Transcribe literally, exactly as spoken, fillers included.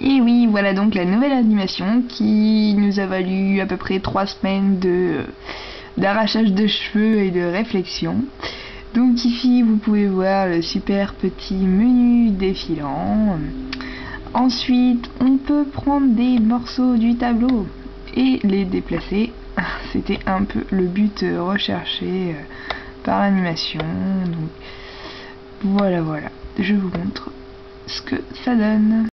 Et oui, voilà donc la nouvelle animation qui nous a valu à peu près trois semaines de d'arrachage de cheveux et de réflexion. Donc ici vous pouvez voir le super petit menu défilant. Ensuite on peut prendre des morceaux du tableau et les déplacer. C'était un peu le but recherché par l'animation. Donc voilà voilà, je vous montre ce que ça donne.